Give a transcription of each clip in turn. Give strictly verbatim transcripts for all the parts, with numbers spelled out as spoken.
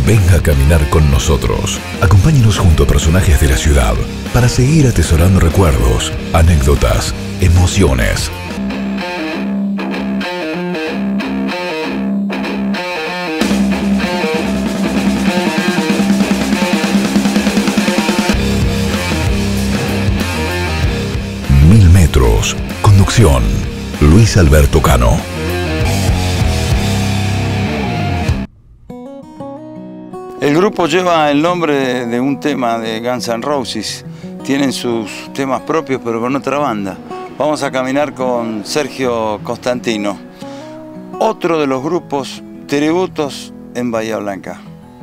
Venga a caminar con nosotros. Acompáñenos junto a personajes de la ciudad para seguir atesorando recuerdos, anécdotas, emociones. Mil metros. Conducción: Luis Alberto Cano. El grupo lleva el nombre de un tema de Guns N' Roses. Tienen sus temas propios, pero con otra banda. Vamos a caminar con Sergio Costantino, otro de los grupos tributos en Bahía Blanca.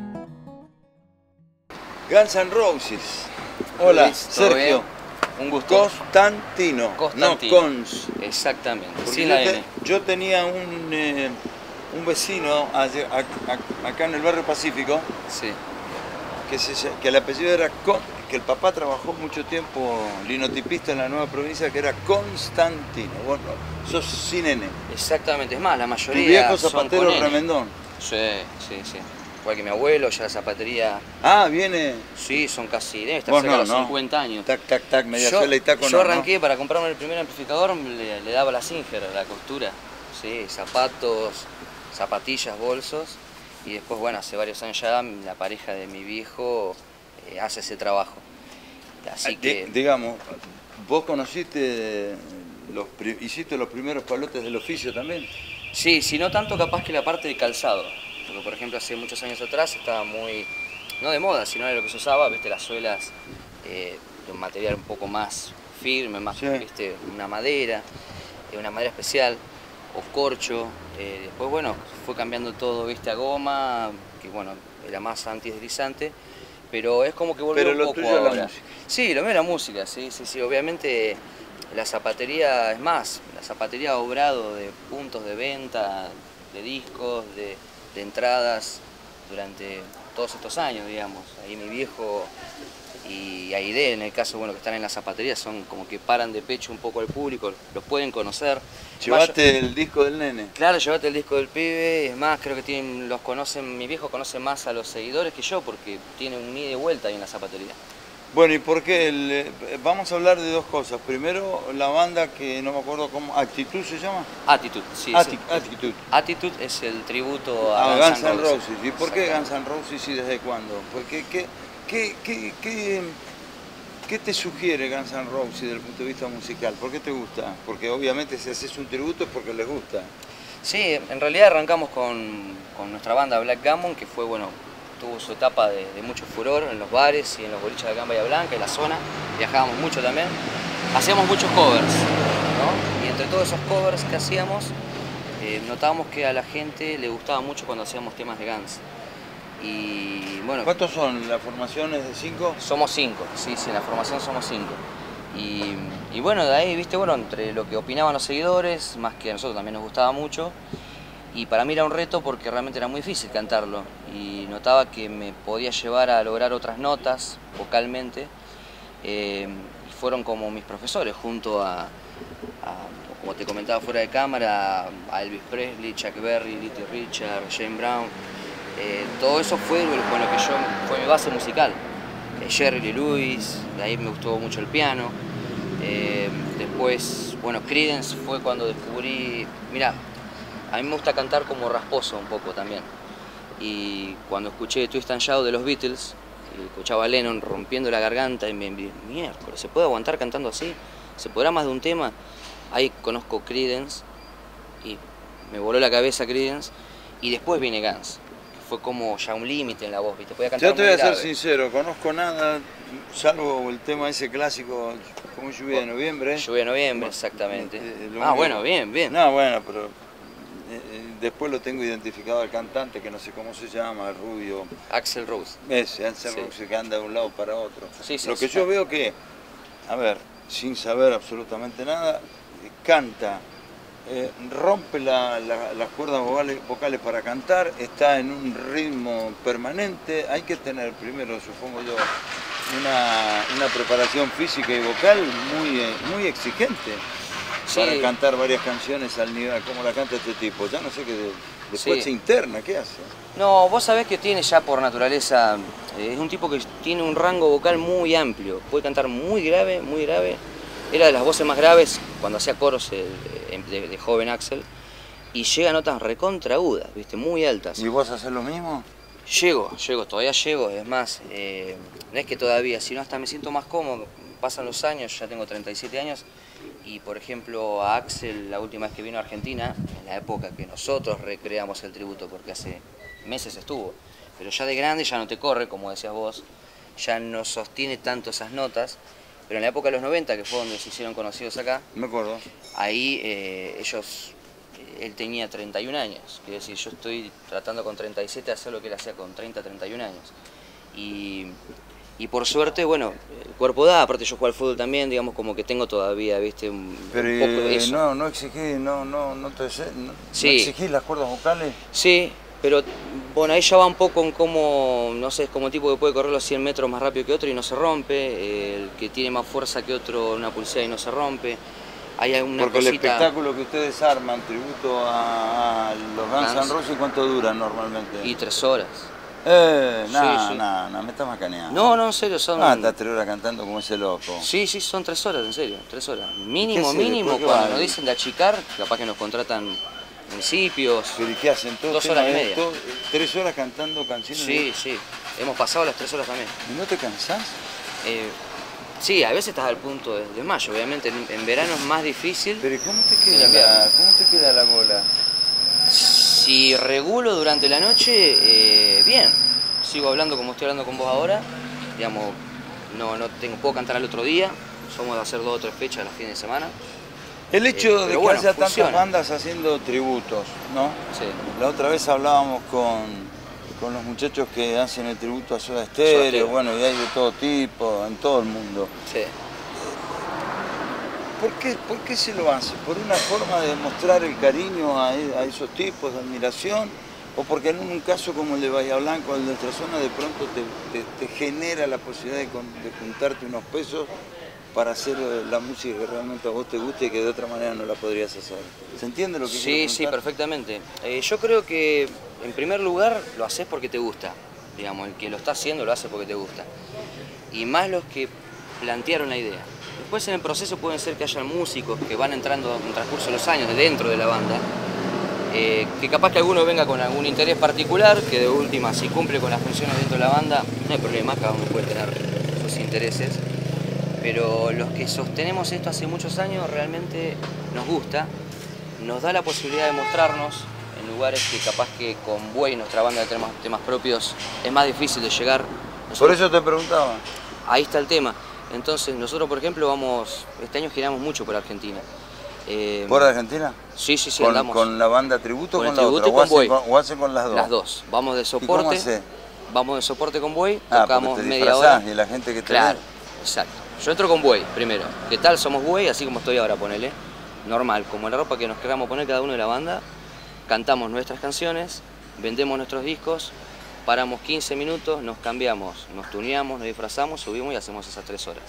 Guns N' Roses. Hola, Luis, Sergio. bien? Un gusto. Costantino, Costantino. no Cons. Exactamente, Porque sin yo, la te- N. yo tenía un, eh, un vecino allá- a- a- acá en el barrio Pacífico, Sí. que, se, que el apellido era Con, que el papá trabajó mucho tiempo linotipista en la nueva provincia, que era Constantino. Vos no, sos sin N. Exactamente, es más, la Tu mayoría viejo son zapatero con N. remendón. Sí, sí, sí. Igual que mi abuelo, ya la zapatería, Ah, viene. sí, son casi, debe estar Vos cerca no, de los ¿no? cincuenta años. Tac, tac, tac, media yo, suela y taco. yo no, arranqué para comprarme el primer amplificador, le, le daba la Singer, la costura. Sí, zapatos, zapatillas, bolsos. Y después, bueno, hace varios años ya la pareja de mi viejo eh, hace ese trabajo. Así ¿no? que... Di- digamos, vos conociste, los, pri- hiciste los primeros palotes del oficio también. Sí, si no tanto capaz que la parte de calzado. Porque por ejemplo hace muchos años atrás estaba muy, no de moda, sino de lo que se usaba, viste, las suelas eh, de un material un poco más firme, más, Sí. viste, una madera, eh, una madera especial, o corcho. Eh, después, bueno, fue cambiando todo, viste, a goma, que bueno, era más antideslizante, pero es como que volvió Pero un lo poco tuyo es la ahora. música. Sí, lo mío es la música, sí, sí, sí, obviamente la zapatería, es más, la zapatería ha obrado de puntos de venta, de discos, de, de entradas durante todos estos años, digamos. Ahí mi viejo y Aide, en el caso, bueno, que están en la zapatería, son como que paran de pecho un poco al público, los pueden conocer. Llevaste el disco del nene. Claro, llevate el disco del pibe, es más, creo que tienen, los conocen, mi viejo conoce más a los seguidores que yo, porque tiene un ida y vuelta ahí en la zapatería. Bueno, ¿y por qué? El, eh, vamos a hablar de dos cosas. Primero, la banda que no me acuerdo cómo, ¿Actitud se llama? Attitude, sí. Ati- sí. Attitude. Attitude es el tributo A a Guns N' Roses. ¿Y por qué Guns Exactamente. N' Roses y desde cuándo? Porque, ¿qué, qué, qué, qué, qué te sugiere Guns N' Roses desde el punto de vista musical? ¿Por qué te gusta? Porque obviamente si haces un tributo es porque les gusta. Sí, en realidad arrancamos con, con nuestra banda Black Gammon, que fue, bueno, tuvo su etapa de, de mucho furor en los bares y en los boliches de acá en Bahía Blanca, en la zona. Viajábamos mucho también. Hacíamos muchos covers, ¿no? Y entre todos esos covers que hacíamos, eh, notábamos que a la gente le gustaba mucho cuando hacíamos temas de Guns. Y bueno, ¿Cuántos son? ¿La formación es de cinco? somos cinco, sí, sí, en la formación somos cinco. Y, y bueno, de ahí, viste, bueno, entre lo que opinaban los seguidores, más que a nosotros también nos gustaba mucho, y para mí era un reto porque realmente era muy difícil cantarlo, y notaba que me podía llevar a lograr otras notas vocalmente, eh, y fueron como mis profesores, junto a, a, como te comentaba fuera de cámara, a Elvis Presley, Chuck Berry, Little Richard, James Brown. Eh, todo eso fue con lo que yo, fue mi base musical. Eh, Jerry Lee Lewis, de ahí me gustó mucho el piano. Eh, después, bueno, Creedence fue cuando descubrí, mirá, a mí me gusta cantar como rasposo un poco también. Y cuando escuché Twist and Shout de los Beatles, y escuchaba a Lennon rompiendo la garganta y me dije, miércoles, ¿se puede aguantar cantando así? ¿Se podrá más de un tema? Ahí conozco Creedence y me voló la cabeza Creedence, y después viene Guns. Fue como ya un límite en la voz, ¿viste? Podía cantar Yo te voy muy a ser grave. sincero, conozco nada, salvo el tema ese clásico, como Lluvia de Noviembre. Lluvia de noviembre, exactamente. Eh, eh, lo Ah, único- bueno, bien, bien. No, bueno, pero eh, eh, después lo tengo identificado al cantante, que no sé cómo se llama, el rubio. Axl Rose. Ese, Ansel Sí. Rose, que anda de un lado para otro. Sí, sí, Lo que sí. yo veo que, a ver, sin saber absolutamente nada, eh, canta, eh, rompe la- la- las cuerdas vocales, vocales para cantar, está en un ritmo permanente. Hay que tener primero, supongo yo, una, una preparación física y vocal muy, eh, muy exigente Sí. para cantar varias canciones al nivel como la canta este tipo. Ya no sé qué. Después Sí. se interna, ¿qué hace? No, vos sabés que tiene ya por naturaleza, eh, es un tipo que tiene un rango vocal muy amplio, puede cantar muy grave, muy grave. Era de las voces más graves cuando hacía coros eh, de, de joven Axel, y llega a notas recontra agudas, ¿viste? Muy altas. ¿Y vos haces lo mismo? Llego, llego, todavía llego, es más, eh, no es que todavía, sino hasta me siento más cómodo, pasan los años, ya tengo treinta y siete años, y por ejemplo a Axel, la última vez que vino a Argentina, en la época que nosotros recreamos el tributo, porque hace meses estuvo, pero ya de grande ya no te corre, como decías vos, ya no sostiene tanto esas notas, pero en la época de los noventa, que fue donde se hicieron conocidos acá, Me acuerdo. ahí eh, ellos, él tenía treinta y un años, quiero decir, yo estoy tratando con treinta y siete de hacer lo que él hacía con treinta, treinta y un años. Y, y por suerte, bueno, el cuerpo da, aparte yo juego al fútbol también, digamos como que tengo todavía, viste, un, Pero un poco de eh, eso. no, no exigís, no, no, no te no, Sí. ¿no exigís las cuerdas vocales. Sí, pero bueno, ahí ya va un poco en cómo, no sé, es como tipo que puede correr los cien metros más rápido que otro y no se rompe, el que tiene más fuerza que otro una pulsera y no se rompe. Hay alguna Porque el cosita... espectáculo que ustedes arman, tributo a, a los Guns Guns. N' Roses, ¿cuánto dura normalmente? Y tres horas. Eh, no, Sí, sí. no, no, me estás macaneando. No, no, en serio, son... Ah, estás tres horas cantando como ese loco. Sí, sí, son tres horas, en serio, tres horas. Mínimo, se- mínimo, después qué cuando va? nos dicen de achicar, capaz que nos contratan municipios. ¿Pero y qué hacen? ¿Todo Dos tema horas y de media. esto? ¿Tres horas cantando canciones? Sí, sí, hemos pasado las tres horas también. ¿Y no te cansás? Eh, sí, a veces estás al punto de desmayo, obviamente, en, en verano es más difícil. ¿Pero cómo te En queda, invierno. la, cómo te queda la bola? Si regulo durante la noche, eh, bien. Sigo hablando como estoy hablando con vos ahora. Digamos, no, no tengo, puedo cantar al otro día. Somos de hacer dos o tres fechas los fines de semana. El hecho Eh, de pero que bueno, haya funciona. tantas bandas haciendo tributos, ¿no? Sí. La otra vez hablábamos con, con los muchachos que hacen el tributo a Soda Soda Stereo, Stereo. bueno, y hay de todo tipo, en todo el mundo. Sí. ¿Por qué, por qué se lo hace? ¿Por una forma de mostrar el cariño a, a esos tipos de admiración? ¿O porque en un caso como el de Bahía Blanca, el de nuestra zona, de pronto te, te- te genera la posibilidad de, con- de juntarte unos pesos para hacer eh, la música que realmente a vos te guste y que de otra manera no la podrías hacer? ¿Se entiende lo que Sí, quiero sí, preguntar? perfectamente. Eh, yo creo que, en primer lugar, lo haces porque te gusta. Digamos, el que lo está haciendo lo hace porque te gusta. Y más los que plantearon la idea. Después en el proceso pueden ser que hayan músicos que van entrando en el transcurso de los años de dentro de la banda, eh, que capaz que alguno venga con algún interés particular, que de última, si cumple con las funciones dentro de la banda, no hay problema, cada uno puede tener sus intereses. Pero los que sostenemos esto hace muchos años realmente nos gusta, nos da la posibilidad de mostrarnos en lugares que capaz que con Buey, nuestra banda de temas, temas propios, es más difícil de llegar. Por Nosotros- eso te preguntaba. Ahí está el tema. Entonces nosotros, por ejemplo, vamos, este año giramos mucho por Argentina. Eh, ¿Por Argentina? Sí, sí, sí, ¿Con, andamos. con la banda tributo o Con con el la tributo otra? y con ¿O hacen Buey. con, o hacen con las dos? Las dos. Vamos de ¿Y cómo soporte. hacés? Vamos de soporte con Buey, Ah, tocamos porque te media disfrazás hora. y la gente que te Claro, ve. exacto. Yo entro con Buey primero. ¿Qué tal? Somos Buey, así como estoy ahora, ponele. Normal, como la ropa que nos queramos poner cada uno de la banda. Cantamos nuestras canciones, vendemos nuestros discos, paramos quince minutos, nos cambiamos, nos tuneamos, nos disfrazamos, subimos y hacemos esas tres horas.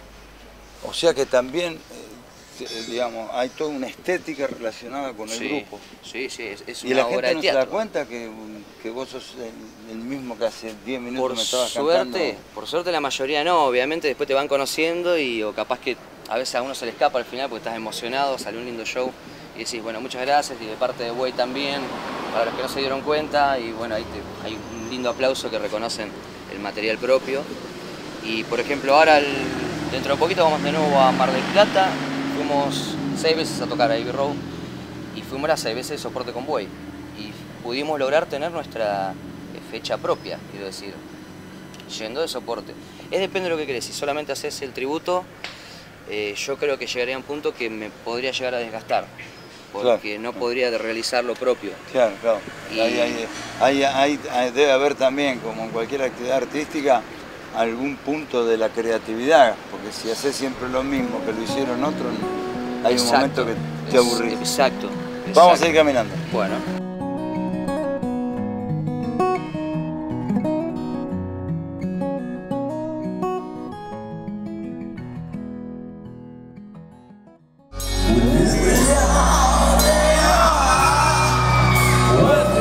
O sea que también, eh, eh, digamos, hay toda una estética relacionada con el Sí, grupo. sí, sí, es, es Y la una obra gente de no se da teatro. cuenta que, que vos sos el, el mismo que hace diez minutos Por me estabas suerte, cantando. por suerte la mayoría no, obviamente después te van conociendo y o capaz que a veces a uno se le escapa al final porque estás emocionado, salió un lindo show y decís, bueno, muchas gracias y de parte de Buey también, para los que no se dieron cuenta y bueno, ahí te- hay un lindo aplauso que reconocen el material propio. Y por ejemplo ahora, el- dentro de poquito vamos de nuevo a Mar del Plata, fuimos seis veces a tocar a Abbey Road y fuimos las seis veces de soporte con Buey y pudimos lograr tener nuestra eh, fecha propia, quiero decir, yendo de soporte. Es depende de lo que querés, si solamente haces el tributo, eh, yo creo que llegaría a un punto que me podría llegar a desgastar, porque Claro. no podría realizar lo propio. Claro, claro. Y- Ahí, ahí- ahí- ahí- ahí debe haber también, como en cualquier actividad artística, algún punto de la creatividad, porque si haces siempre lo mismo que lo hicieron otros, hay un Exacto, momento que te es- aburrís. Exacto. Vamos a exacto. seguir caminando. Bueno. With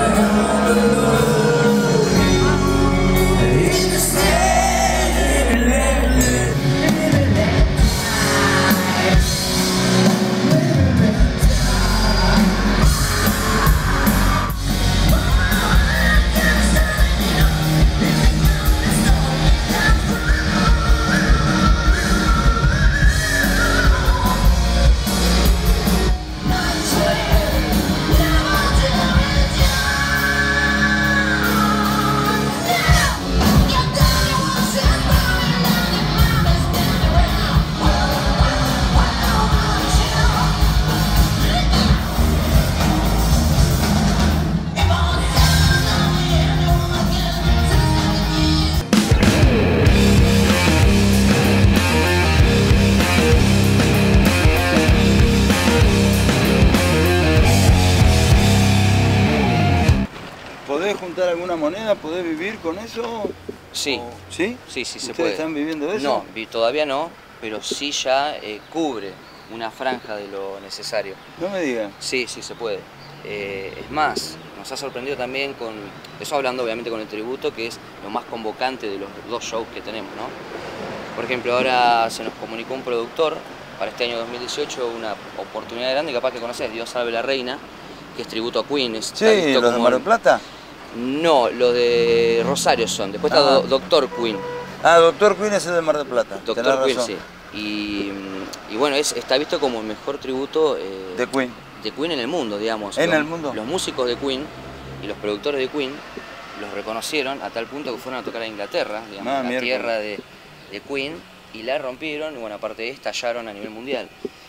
¿Podés juntar alguna moneda? ¿Podés vivir con eso? Sí. ¿O, ¿Sí? Sí, sí, se ¿Ustedes puede. están viviendo de eso? No, vi- todavía no, pero sí ya eh, cubre una franja de lo necesario. No me digas. Sí, sí, se puede. Eh, es más, nos ha sorprendido también con, eso hablando obviamente con el tributo, que es lo más convocante de los dos shows que tenemos, ¿no? Por ejemplo, ahora se nos comunicó un productor para este año dos mil dieciocho, una oportunidad grande, capaz que conocés, Dios salve la reina, que es tributo a Queen. Es, Sí, ¿los de Mar del Plata? No, los de Rosario son. Después está Ah. Do- Doctor Queen. Ah, Doctor Queen es el de Mar del Plata. Doctor tenés Queen, razón. sí. Y, y bueno, es, está visto como el mejor tributo eh, De Queen. de Queen en el mundo, digamos. ¿En Los- el mundo? Los músicos de Queen y los productores de Queen los reconocieron a tal punto que fueron a tocar a Inglaterra, digamos, Ah, la miércoles. tierra de, de Queen, y la rompieron, y bueno, aparte de estallaron a nivel mundial.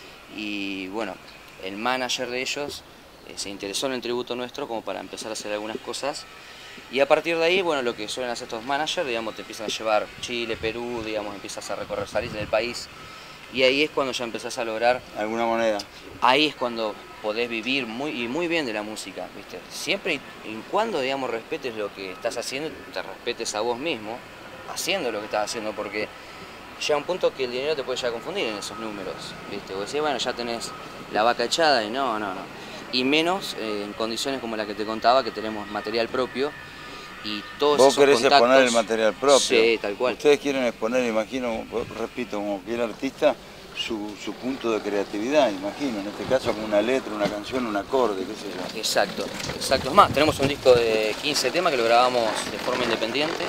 Y bueno, el manager de ellos eh, se interesó en el tributo nuestro como para empezar a hacer algunas cosas. Y a partir de ahí, bueno, lo que suelen hacer estos managers, digamos, te empiezan a llevar Chile, Perú, digamos, empiezas a recorrer, salís del país. Y ahí es cuando ya empezás a lograr, ¿Alguna moneda? ahí es cuando podés vivir muy, y muy bien de la música, ¿viste? Siempre y y cuando, digamos, respetes lo que estás haciendo, te respetes a vos mismo, haciendo lo que estás haciendo, porque llega un punto que el dinero te puede llegar a confundir en esos números, ¿viste? Vos decís, bueno, ya tenés la vaca echada, y no, no, no. Y menos eh, en condiciones como la que te contaba, que tenemos material propio, y todos Vos esos querés contactos. exponer el material propio. Sí, tal cual. Ustedes quieren exponer, imagino, repito, como cualquier artista, su, su punto de creatividad, imagino. En este caso, como una letra, una canción, un acorde, qué sé yo. Exacto, exacto. Es más, tenemos un disco de quince temas que lo grabamos de forma independiente.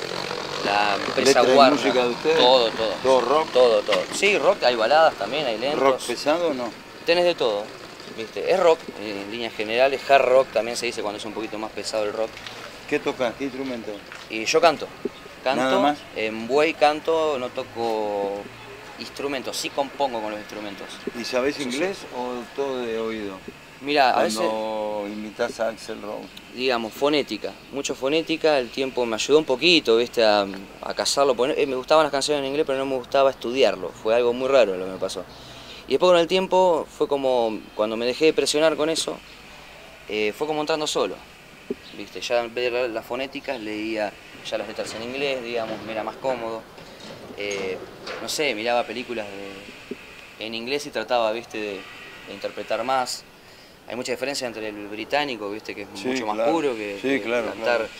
La empresa ¿Letra y Warner. música de ustedes? Todo, todo. ¿Todo rock? Todo, todo. Sí, rock, hay baladas también, hay lentos. ¿Rock pesado o no? Tenés de todo, ¿viste? Es rock, en líneas generales, hard rock también se dice cuando es un poquito más pesado el rock. ¿Qué tocas? ¿Qué instrumento? Y yo canto. Canto, ¿Nada más? en buey canto, no toco instrumentos, sí compongo con los instrumentos. ¿Y sabés Sí, inglés o todo de oído? Mira, a veces, Cuando imitas a Axl Rose. digamos, fonética, mucho fonética, el tiempo me ayudó un poquito, ¿viste? A, a cazarlo, porque, eh, me gustaban las canciones en inglés, pero no me gustaba estudiarlo, fue algo muy raro lo que me pasó. Y después con el tiempo fue como, cuando me dejé de presionar con eso, eh, fue como entrando solo, ¿viste? Ya en vez de leer las fonéticas leía ya las letras en inglés, digamos, me era más cómodo. Eh, no sé, miraba películas de, en inglés y trataba, ¿viste? De, de interpretar más. Hay mucha diferencia entre el británico, ¿viste? Que es Sí, mucho más claro. puro que, Sí, que claro, cantar claro.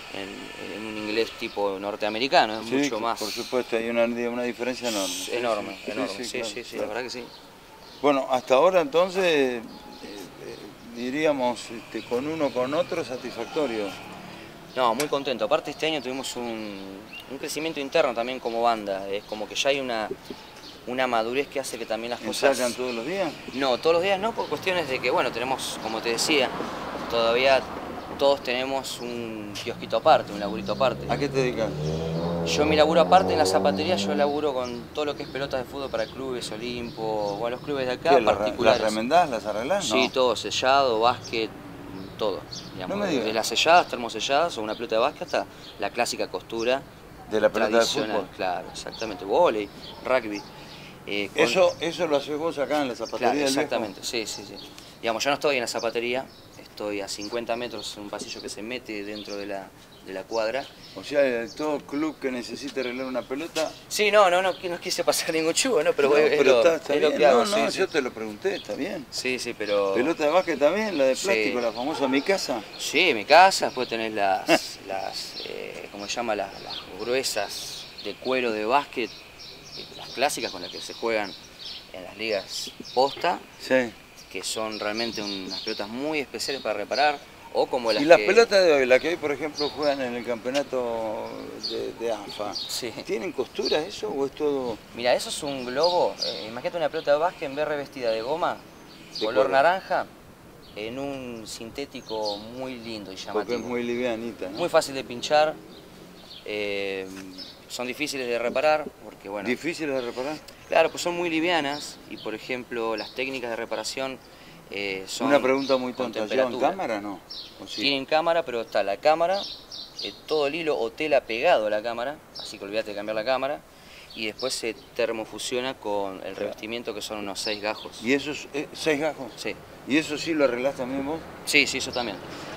En, en un inglés tipo norteamericano, es Sí, mucho más por supuesto, hay una, una diferencia enorme. enorme, Sí, sí, enorme. Sí, sí, sí, claro, sí, la claro. verdad que sí. Bueno, hasta ahora entonces, eh, eh, diríamos, este, con uno con otro satisfactorio. No, muy contento. Aparte este año tuvimos un, un crecimiento interno también como banda. Es como que ya hay una, una madurez que hace que también las cosas... ¿Ensayan todos los días? No, todos los días no, por cuestiones de que, bueno, tenemos, como te decía, todavía todos tenemos un kiosquito aparte, un laburito aparte. ¿A qué te dedicas? Yo mi laburo aparte en la zapatería, yo laburo con todo lo que es pelotas de fútbol para clubes, Olimpo, o a los clubes de acá, ¿Qué, las, particulares. ¿Las remendás, las arreglás? Sí, No. todo, sellado, básquet, todo. Digamos, No me digas. desde las selladas, termoselladas o una pelota de básquet hasta la clásica costura De la pelota de tradicional. fútbol. Claro, exactamente. Vóley, rugby. eh, con- Eso, eso lo haces vos acá en la zapatería Claro, del Viejo? exactamente, sí, sí, sí. Digamos, yo no estoy en la zapatería, estoy a cincuenta metros en un pasillo que se mete dentro de la, de la cuadra. O sea, todo club que necesite arreglar una pelota... Sí, no, no, no, no quise pasar ningún chubo, ¿no? Pero, no, es, pero lo, está, está es lo bien. que hago, No, no, sí, yo sí. te lo pregunté, está bien. Sí, sí, pero... ¿Pelota de básquet también? ¿La de Sí. plástico, la famosa Mi Casa? Sí, mi casa, después tenés las, las eh, ¿cómo se llama? Las, las gruesas de cuero de básquet, las clásicas con las que se juegan en las ligas posta, Sí. que son realmente unas pelotas muy especiales para reparar, o como las ¿Y las que... pelotas de hoy, las que hoy, por ejemplo, juegan en el campeonato de, de A F A, Sí. ¿tienen costura eso o es todo...? Mira, eso es un globo, eh, imagínate una pelota de básquet en vez revestida de goma, De color cuero. naranja, en un sintético muy lindo y llamativo. Porque es muy livianita, ¿no? Muy fácil de pinchar, eh, son difíciles de reparar, porque bueno... ¿Difícil de reparar? Claro, pues son muy livianas y por ejemplo las técnicas de reparación eh, son... Una pregunta muy con tonta, ¿llevan temperatura. cámara no? ¿O sí? Tienen cámara, pero está la cámara, eh, todo el hilo o tela pegado a la cámara, así que olvídate de cambiar la cámara, y después se termofusiona con el revestimiento que son unos seis gajos. ¿Y esos eh, seis gajos? Sí, ¿Y eso sí lo arreglás también vos? sí, sí, eso también.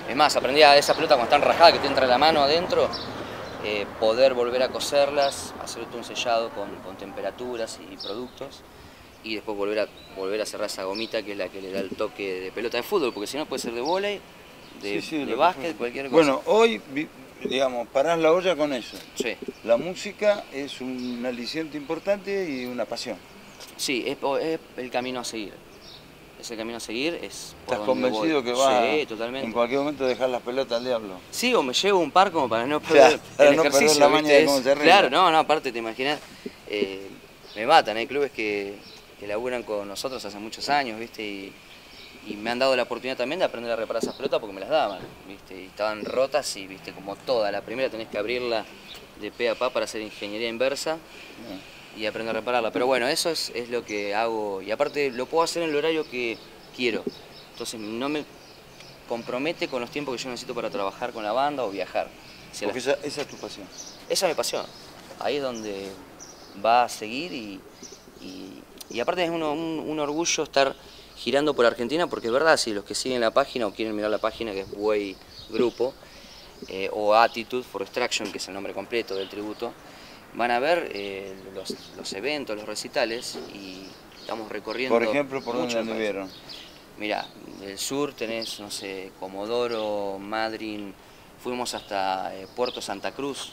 Es más, aprendí a esa pelota cuando están rajadas, que te entra la mano adentro, eh, poder volver a coserlas, hacer un sellado con, con temperaturas y productos, y después volver a, volver a cerrar esa gomita que es la que le da el toque de pelota de fútbol, porque si no puede ser de vóley, de, sí, sí, de básquet, cualquier cosa. Bueno, hoy, digamos, parás la olla con eso. Sí. La música es un aliciente importante y una pasión. Sí, es, es el camino a seguir. Es el camino a seguir, es por ¿Estás donde convencido voy. que va Sí, totalmente. en cualquier momento dejar las pelotas al diablo? Sí, o me llevo un par como para no perder Claro, para el no ejercicio. perder la maña de cómo se arregla. Claro, no, no, aparte te imaginas, eh, me matan, hay clubes que, que laburan con nosotros hace muchos años, ¿viste? Y, y me han dado la oportunidad también de aprender a reparar esas pelotas porque me las daban, ¿viste? Y estaban rotas y, ¿viste? Como toda, la primera tenés que abrirla de pe a pa para hacer ingeniería inversa. Mm. Y aprender a repararla. Pero bueno, eso es, es lo que hago. Y aparte lo puedo hacer en el horario que quiero. Entonces no me compromete con los tiempos que yo necesito para trabajar con la banda o viajar. Si Porque la... esa, esa es tu pasión. Esa es mi pasión. Ahí es donde va a seguir y, y, y aparte es uno, un, un orgullo estar girando por Argentina, porque es verdad, si los que siguen la página o quieren mirar la página, que es Buey Grupo, eh, o Attitude for Extraction, que es el nombre completo del tributo, van a ver eh, los, los eventos, los recitales, y estamos recorriendo. Por ejemplo, ¿por dónde anduvieron? Mirá, del sur tenés, no sé, Comodoro, Madryn, fuimos hasta eh, Puerto Santa Cruz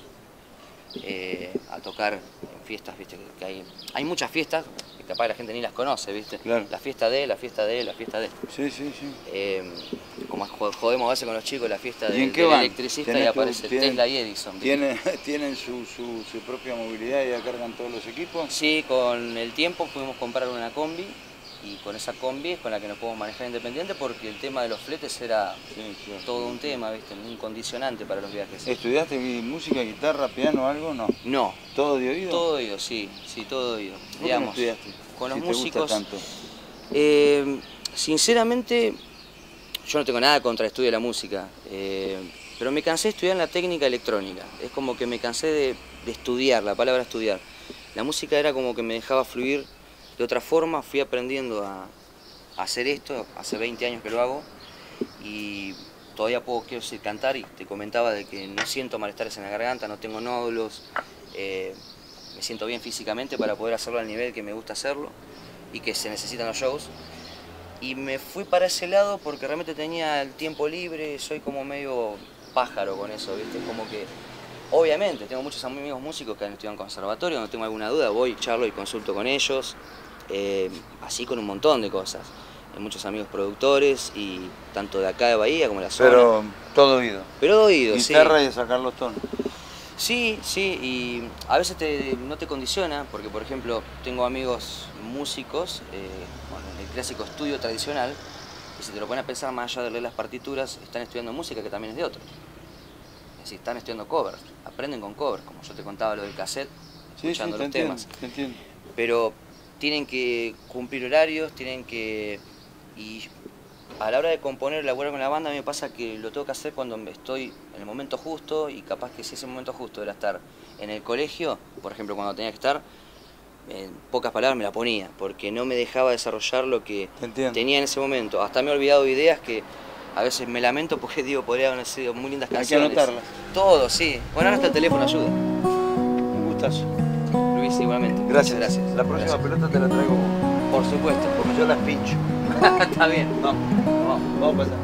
eh, a tocar en fiestas, viste, que hay, hay muchas fiestas, que capaz la gente ni las conoce, viste. Claro. La fiesta de, la fiesta de, la fiesta de. Sí, sí, sí. Eh, como jodemos a veces con los chicos, la fiesta de, ¿Y en qué del van? electricista y aparece ¿Tienen, Tesla y Edison. ¿Tienen, ¿tienen su, su, su propia movilidad y ya cargan todos los equipos? Sí, con el tiempo pudimos comprar una combi y con esa combi es con la que nos podemos manejar independiente porque el tema de los fletes era sí, claro, todo sí, un sí. tema, ¿viste? Un condicionante para los viajes. ¿Estudiaste música, guitarra, piano, algo? No. No. ¿Todo de oído? Todo de oído, sí, sí, todo de oído. ¿Por Digamos, qué no estudiaste? con los si músicos. Te gusta tanto. Eh, sinceramente, yo no tengo nada contra el estudio de la música, eh, pero me cansé de estudiar en la técnica electrónica. Es como que me cansé de, de estudiar, la palabra estudiar. La música era como que me dejaba fluir de otra forma, fui aprendiendo a, a hacer esto, hace veinte años que lo hago, y todavía puedo, quiero decir, cantar, y te comentaba de que no siento malestares en la garganta, no tengo nódulos, eh, me siento bien físicamente para poder hacerlo al nivel que me gusta hacerlo y que se necesitan los shows. Y me fui para ese lado porque realmente tenía el tiempo libre, soy como medio pájaro con eso, ¿viste? Como que, obviamente, tengo muchos amigos músicos que han estudiado en conservatorio, no tengo alguna duda, voy, charlo y consulto con ellos, eh, así con un montón de cosas. Hay muchos amigos productores, y tanto de acá de Bahía como de la zona. Pero todo oído. Pero de oído, sí. Guitarra y sacar los tonos. Sí, sí, y a veces te, no te condiciona, porque por ejemplo tengo amigos músicos, eh, bueno, el clásico estudio tradicional, y si te lo pones a pensar más allá de leer las partituras, están estudiando música que también es de otros. Es decir, están estudiando covers, aprenden con covers, como yo te contaba lo del cassette, sí, escuchando sí, los te temas. Entiendo, te entiendo. Pero tienen que cumplir horarios, tienen que... y a la hora de componer, laburar con la banda, a mí me pasa que lo tengo que hacer cuando estoy en el momento justo, y capaz que si ese momento justo era estar en el colegio, por ejemplo, cuando tenía que estar, en pocas palabras me la ponía, porque no me dejaba desarrollar lo que tenía en ese momento. Hasta me he olvidado ideas que a veces me lamento porque digo, podrían haber sido muy lindas canciones. Hay que anotarlas. Todo, sí. Bueno, ahora hasta el teléfono ayuda. Un gustazo. Luis, igualmente. Gracias. Gracias. La próxima Gracias. pelota te la traigo vos. Por supuesto. Porque yo las pincho. Está bien. Vamos, vamos, vamos a pasar.